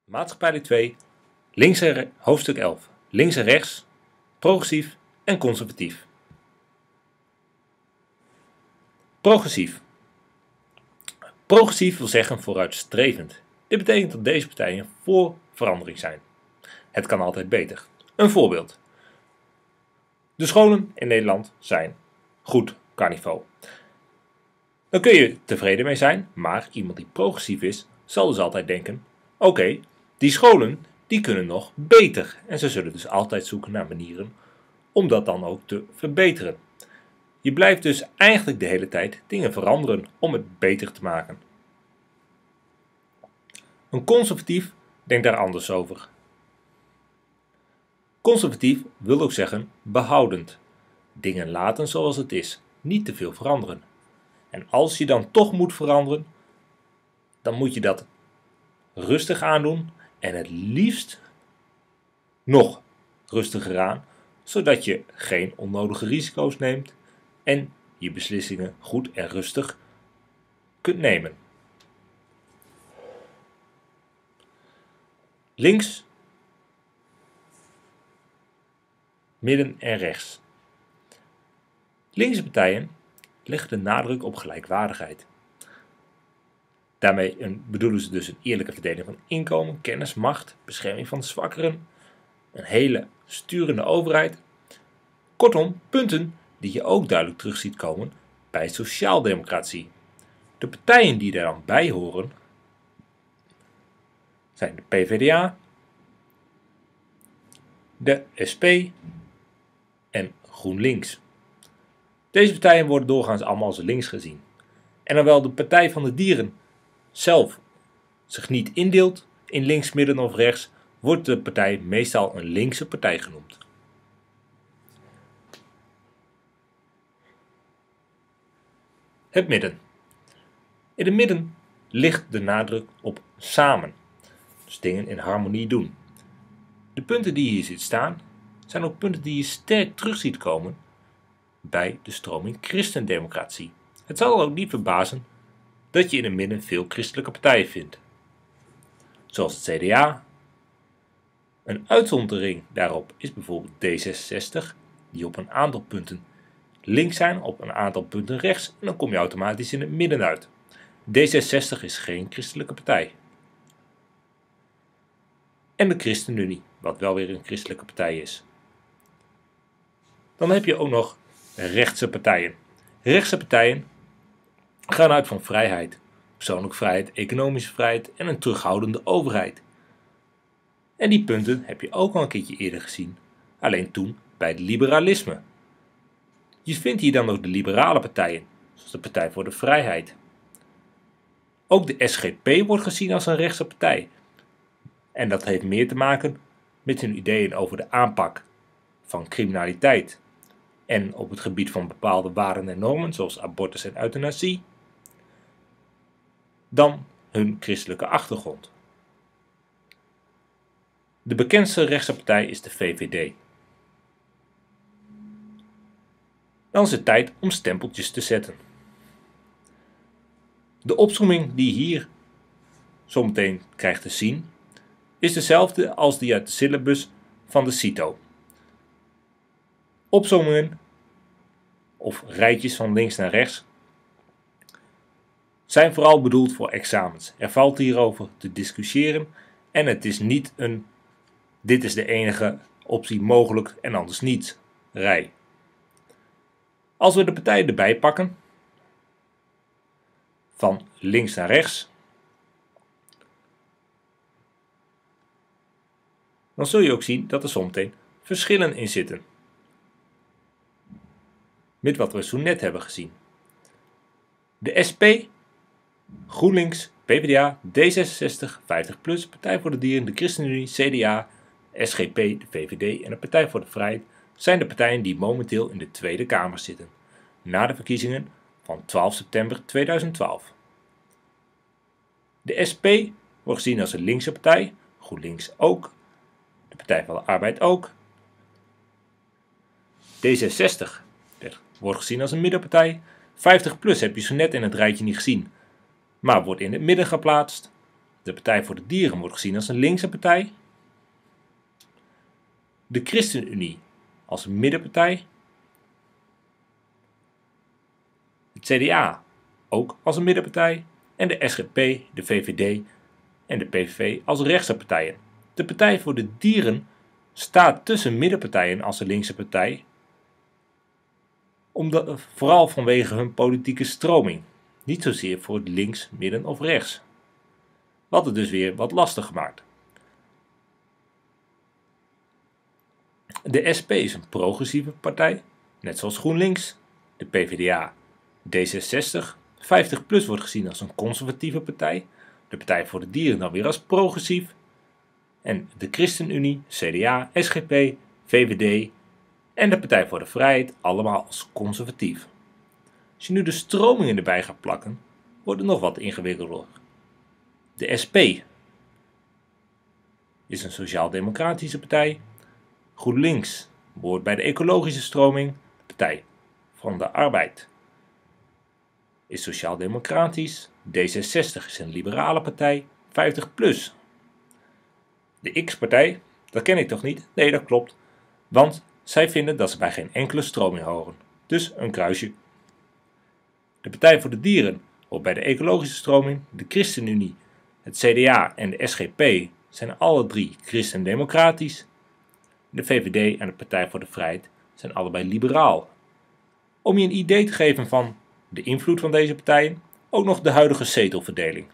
Maatschappij 2, hoofdstuk 11. Links en rechts, progressief en conservatief. Progressief. Progressief wil zeggen vooruitstrevend. Dit betekent dat deze partijen voor verandering zijn. Het kan altijd beter. Een voorbeeld. De scholen in Nederland zijn goed qua niveau. Daar kun je tevreden mee zijn, maar iemand die progressief is, zal dus altijd denken: oké, die scholen die kunnen nog beter. En ze zullen dus altijd zoeken naar manieren om dat dan ook te verbeteren. Je blijft dus eigenlijk de hele tijd dingen veranderen om het beter te maken. Een conservatief denkt daar anders over. Conservatief wil ook zeggen behoudend. Dingen laten zoals het is, niet te veel veranderen. En als je dan toch moet veranderen, dan moet je dat rustig aandoen en het liefst nog rustiger aan, zodat je geen onnodige risico's neemt en je beslissingen goed en rustig kunt nemen. Links, midden en rechts. Linkse partijen leggen de nadruk op gelijkwaardigheid. Daarmee bedoelen ze dus een eerlijke verdeling van inkomen, kennis, macht, bescherming van de zwakkeren, een hele sturende overheid. Kortom, punten die je ook duidelijk terug ziet komen bij sociaaldemocratie. De partijen die daar dan bij horen zijn de PvdA, de SP en GroenLinks. Deze partijen worden doorgaans allemaal als links gezien. En hoewel de Partij van de Dieren zelf zich niet indeelt in links, midden of rechts, wordt de partij meestal een linkse partij genoemd. Het midden. In het midden ligt de nadruk op samen, dus dingen in harmonie doen. De punten die je hier ziet staan, zijn ook punten die je sterk terug ziet komen bij de stroming christendemocratie. Het zal ook niet verbazen dat je in het midden veel christelijke partijen vindt, zoals het CDA. Een uitzondering daarop is bijvoorbeeld D66, die op een aantal punten links zijn, op een aantal punten rechts, en dan kom je automatisch in het midden uit. D66 is geen christelijke partij. En de ChristenUnie, wat wel weer een christelijke partij is. Dan heb je ook nog rechtse partijen. Rechtse partijen gaan uit van vrijheid, persoonlijke vrijheid, economische vrijheid en een terughoudende overheid. En die punten heb je ook al een keertje eerder gezien, alleen toen bij het liberalisme. Je vindt hier dan ook de liberale partijen, zoals de Partij voor de Vrijheid. Ook de SGP wordt gezien als een rechtse partij. En dat heeft meer te maken met hun ideeën over de aanpak van criminaliteit en op het gebied van bepaalde waarden en normen, zoals abortus en euthanasie, dan hun christelijke achtergrond. De bekendste rechtse partij is de VVD. Dan is het tijd om stempeltjes te zetten. De opsomming die je hier zometeen krijgt te zien, is dezelfde als die uit de syllabus van de CITO. Opsommingen, of rijtjes van links naar rechts, zijn vooral bedoeld voor examens. Er valt hierover te discussiëren en het is niet een dit is de enige optie mogelijk en anders niet rij. Als we de partijen erbij pakken, van links naar rechts, dan zul je ook zien dat er zometeen verschillen in zitten met wat we zo net hebben gezien. De SP, GroenLinks, PvdA, D66, 50PLUS, Partij voor de Dieren, de ChristenUnie, CDA, SGP, de VVD en de Partij voor de Vrijheid zijn de partijen die momenteel in de Tweede Kamer zitten, na de verkiezingen van 12 september 2012. De SP wordt gezien als een linkse partij, GroenLinks ook, de Partij van de Arbeid ook. D66 wordt gezien als een middenpartij. 50PLUS heb je zo net in het rijtje niet gezien, maar wordt in het midden geplaatst. De Partij voor de Dieren wordt gezien als een linkse partij. De ChristenUnie als een middenpartij. Het CDA ook als een middenpartij. En de SGP, de VVD en de PVV als rechtse partijen. De Partij voor de Dieren staat tussen middenpartijen als een linkse partij, vooral vanwege hun politieke stroming. Niet zozeer voor het links, midden of rechts. Wat het dus weer wat lastig maakt. De SP is een progressieve partij, net zoals GroenLinks, de PvdA, D66. 50PLUS wordt gezien als een conservatieve partij, de Partij voor de Dieren dan weer als progressief. En de ChristenUnie, CDA, SGP, VVD en de Partij voor de Vrijheid allemaal als conservatief. Als je nu de stromingen erbij gaat plakken, wordt het nog wat ingewikkelder. De SP is een sociaal-democratische partij. GroenLinks behoort bij de ecologische stroming. De Partij van de Arbeid is sociaal-democratisch. D66 is een liberale partij. 50PLUS. De X-partij, dat ken ik toch niet? Nee, dat klopt. Want zij vinden dat ze bij geen enkele stroming horen. Dus een kruisje. De Partij voor de Dieren hoort bij de ecologische stroming. De ChristenUnie, het CDA en de SGP zijn alle drie christendemocratisch. De VVD en de Partij voor de Vrijheid zijn allebei liberaal. Om je een idee te geven van de invloed van deze partijen, ook nog de huidige zetelverdeling.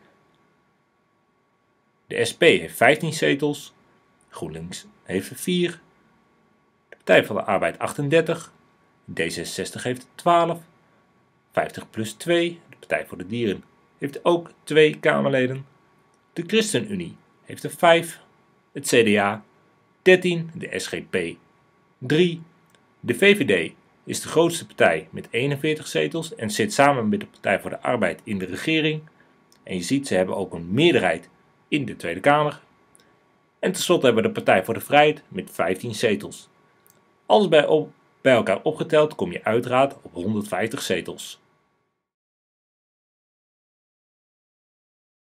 De SP heeft 15 zetels, GroenLinks heeft er 4, de Partij van de Arbeid 38, D66 heeft er 12, 50PLUS 2, de Partij voor de Dieren heeft ook 2 Kamerleden, de ChristenUnie heeft er 5, het CDA 13, de SGP 3, de VVD is de grootste partij met 41 zetels en zit samen met de Partij voor de Arbeid in de regering. En je ziet, ze hebben ook een meerderheid in de Tweede Kamer. En tenslotte hebben we de Partij voor de Vrijheid met 15 zetels. Alles bij elkaar opgeteld kom je uiteraard op 150 zetels.